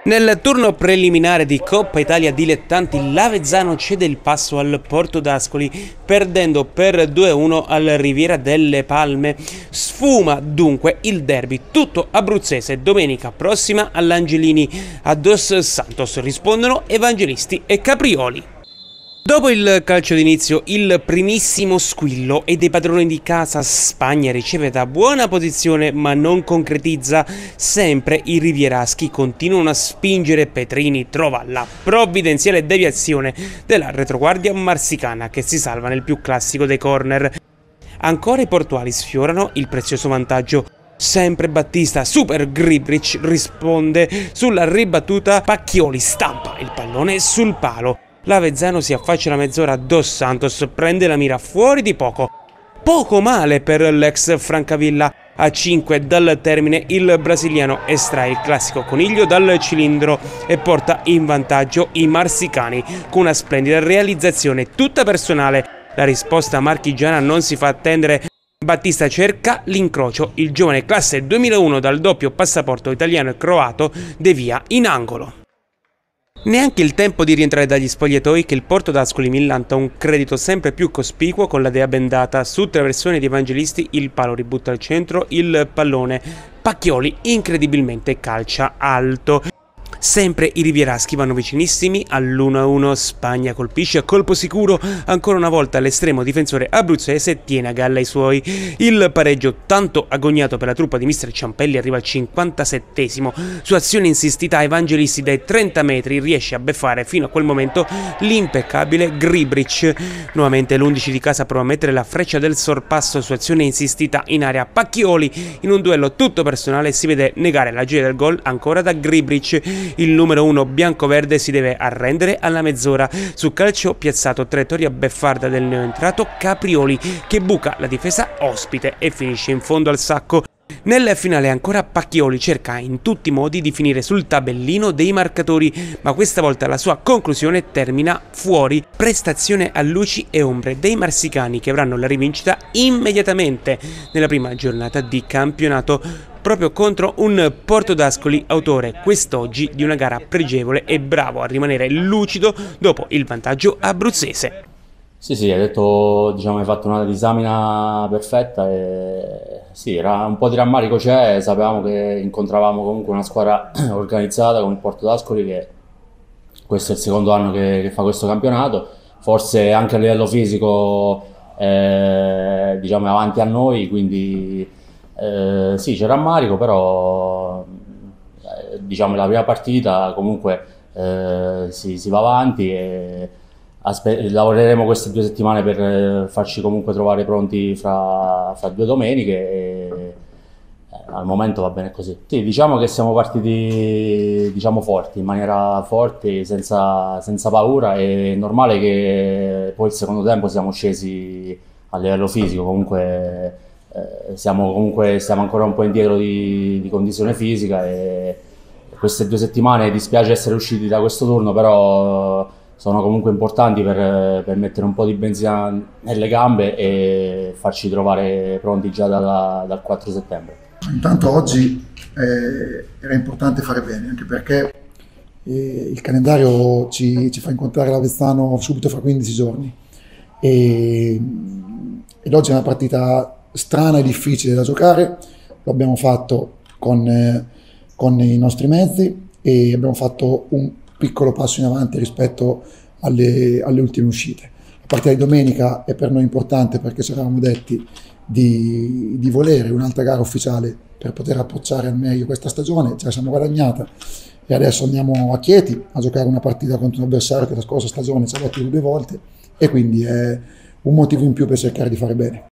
Nel turno preliminare di Coppa Italia Dilettanti, l'Avezzano cede il passo al Porto d'Ascoli, perdendo per 2-1 al Riviera delle Palme. Sfuma dunque il derby tutto abruzzese domenica prossima all'Angelini. A Dos Santos rispondono Evangelisti e Caprioli. Dopo il calcio d'inizio, il primissimo squillo e dei padroni di casa. Spagna riceve da buona posizione ma non concretizza. Sempre i rivieraschi continuano a spingere. Petrini trova la provvidenziale deviazione della retroguardia marsicana che si salva nel più classico dei corner. Ancora i portuali sfiorano il prezioso vantaggio. Sempre Battista, super Gribric risponde sulla ribattuta. Pacchioli stampa il pallone sul palo. L'Avezzano si affaccia alla mezz'ora. Dos Santos prende la mira fuori di poco. Poco male per l'ex Francavilla. A 5 dal termine il brasiliano estrae il classico coniglio dal cilindro e porta in vantaggio i marsicani con una splendida realizzazione tutta personale. La risposta marchigiana non si fa attendere. Battista cerca l'incrocio. Il giovane classe 2001 dal doppio passaporto italiano e croato devia in angolo. Neanche il tempo di rientrare dagli spogliatoi che il Porto d'Ascoli millanta un credito sempre più cospicuo con la dea bendata. Su traversone di Evangelisti il palo ributta al centro il pallone. Pacchioli incredibilmente calcia alto. Sempre i rivieraschi vanno vicinissimi all'1-1. Spagna colpisce a colpo sicuro. Ancora una volta l'estremo difensore abruzzese tiene a galla i suoi. Il pareggio tanto agognato per la truppa di mister Ciampelli arriva al 57esimo. Su azione insistita Evangelisti dai 30 metri riesce a beffare fino a quel momento l'impeccabile Gribric. Nuovamente l'11 di casa prova a mettere la freccia del sorpasso su azione insistita in area. Pacchioli in un duello tutto personale si vede negare la gioia del gol ancora da Gribric. Il numero 1 bianco-verde si deve arrendere alla mezz'ora. Su calcio piazzato, traiettoria beffarda del neoentrato Caprioli che buca la difesa ospite e finisce in fondo al sacco. Nel finale ancora Pacchioli cerca in tutti i modi di finire sul tabellino dei marcatori, ma questa volta la sua conclusione termina fuori. Prestazione a luci e ombre dei marsicani che avranno la rivincita immediatamente nella prima giornata di campionato, proprio contro un Porto d'Ascoli autore quest'oggi di una gara pregevole e bravo a rimanere lucido dopo il vantaggio abruzzese. Sì, hai detto, hai fatto una disamina perfetta e sì, era un po' di rammarico c'è, sapevamo che incontravamo comunque una squadra organizzata come il Porto d'Ascoli, che questo è il secondo anno che fa questo campionato, forse anche a livello fisico è avanti a noi, quindi sì, c'è rammarico, però la prima partita comunque si va avanti e lavoreremo queste 2 settimane per farci comunque trovare pronti fra 2 domeniche e al momento va bene così. Sì, diciamo che siamo partiti forti, in maniera forte, senza paura. È normale che poi il secondo tempo siamo scesi a livello fisico, comunque stiamo ancora un po' indietro di condizione fisica e queste 2 settimane dispiace essere usciti da questo turno, però sono comunque importanti per mettere un po' di benzina nelle gambe e farci trovare pronti già dal 4 settembre. Intanto oggi era importante fare bene, anche perché il calendario ci fa incontrare l'Avezzano subito fra 15 giorni ed oggi è una partita strana e difficile da giocare. Lo abbiamo fatto con i nostri mezzi e abbiamo fatto un piccolo passo in avanti rispetto alle ultime uscite. La partita di domenica è per noi importante perché ci eravamo detti di volere un'altra gara ufficiale per poter approcciare al meglio questa stagione, ce la siamo guadagnata e adesso andiamo a Chieti a giocare una partita contro un avversario che la scorsa stagione ci ha battuto 2 volte e quindi è un motivo in più per cercare di fare bene.